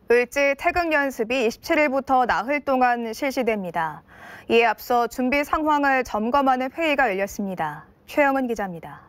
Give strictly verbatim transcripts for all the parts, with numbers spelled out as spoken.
을지 태극 연습이 이십칠 일부터 나흘 동안 실시됩니다. 이에 앞서 준비 상황을 점검하는 회의가 열렸습니다. 최영은 기자입니다.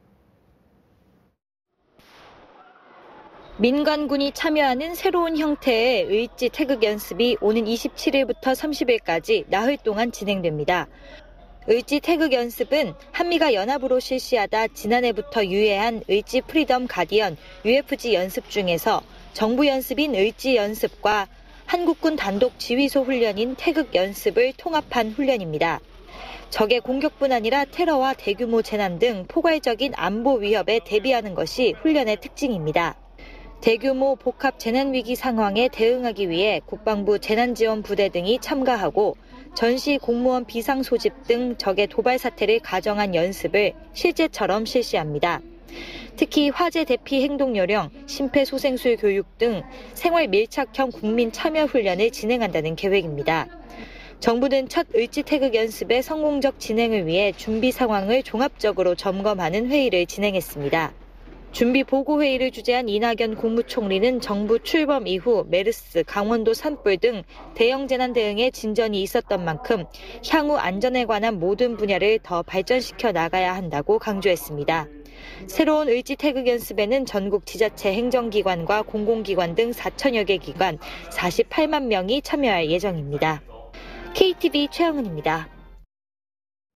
민간군이 참여하는 새로운 형태의 을지 태극 연습이 오는 이십칠 일부터 삼십 일까지 나흘 동안 진행됩니다. 을지 태극 연습은 한미가 연합으로 실시하다 지난해부터 유예한 을지 프리덤 가디언 유에프지 연습 중에서 정부 연습인 을지 연습과 한국군 단독 지휘소 훈련인 태극 연습을 통합한 훈련입니다. 적의 공격뿐 아니라 테러와 대규모 재난 등 포괄적인 안보 위협에 대비하는 것이 훈련의 특징입니다. 대규모 복합 재난위기 상황에 대응하기 위해 국방부 재난지원부대 등이 참가하고 전시 공무원 비상 소집 등 적의 도발 사태를 가정한 연습을 실제처럼 실시합니다. 특히 화재 대피 행동 요령, 심폐소생술 교육 등 생활 밀착형 국민 참여 훈련을 진행한다는 계획입니다. 정부는 첫 을지 태극 연습의 성공적 진행을 위해 준비 상황을 종합적으로 점검하는 회의를 진행했습니다. 준비 보고 회의를 주재한 이낙연 국무총리는 정부 출범 이후 메르스, 강원도 산불 등 대형 재난 대응에 진전이 있었던 만큼 향후 안전에 관한 모든 분야를 더 발전시켜 나가야 한다고 강조했습니다. 새로운 을지 태극 연습에는 전국 지자체 행정기관과 공공기관 등 사천여 개 기관 사십팔만 명이 참여할 예정입니다. 케이티비 최영은입니다.